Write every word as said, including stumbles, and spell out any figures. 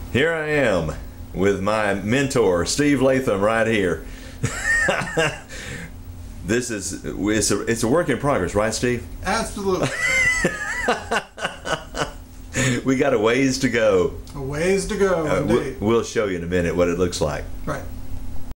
Here I am with my mentor, Steve Latham, right here. This is it's a, it's a work in progress, right, Steve? Absolutely. We got a ways to go. A ways to go, Uh, we'll, indeed. we'll show you in a minute what it looks like. Right.